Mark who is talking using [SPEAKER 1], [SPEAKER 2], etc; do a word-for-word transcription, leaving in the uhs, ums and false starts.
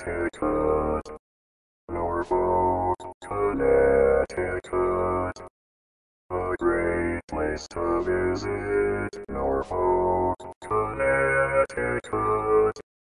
[SPEAKER 1] Connecticut, Norfolk, Connecticut, a great place to visit, Norfolk, Connecticut.